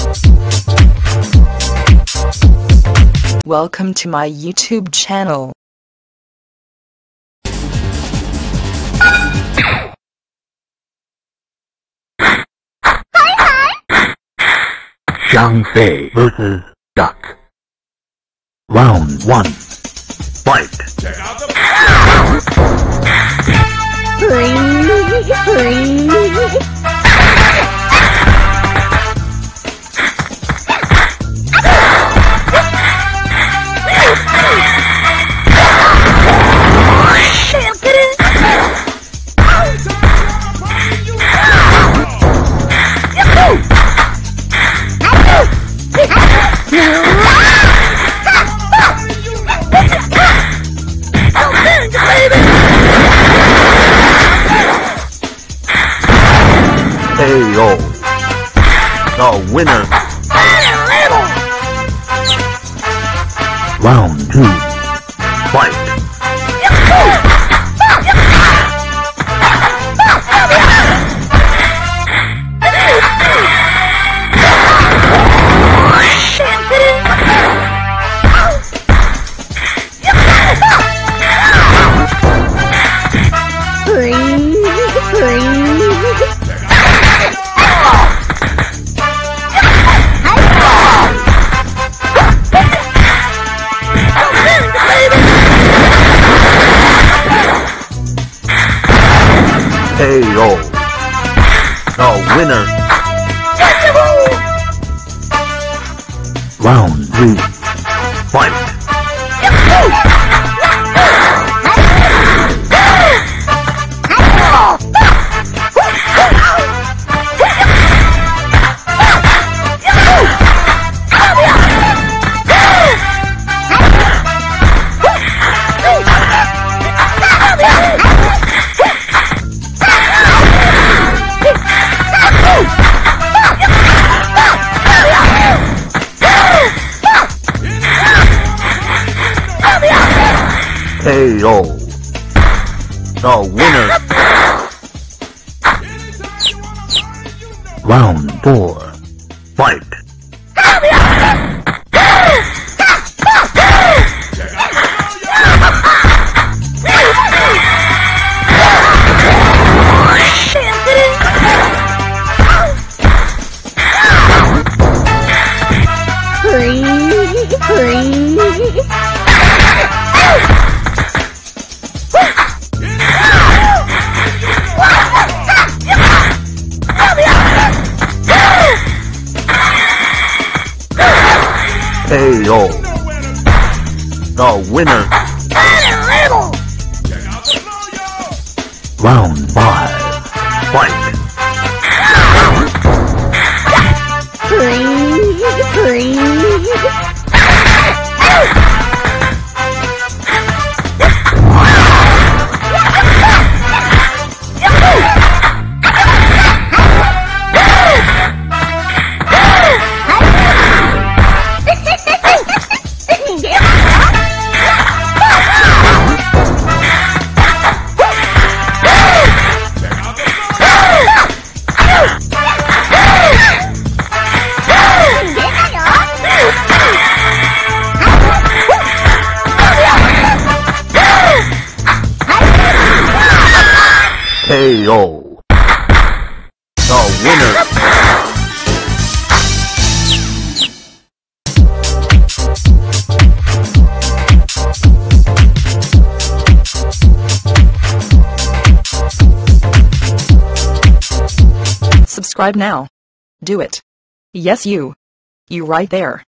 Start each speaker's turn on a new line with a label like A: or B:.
A: Welcome to my YouTube channel.
B: Xiangfei vs. Duck. Round 1. Fight.
C: Check out the
B: KO. The winner. Round 2. Fight. KO. The winner. Round 3. Fight. KO. The winner. Round 4. Fight. KO. The winner. Round 5. Fight. KO. The winner.
A: Subscribe now. Do it. Yes, you. You right there.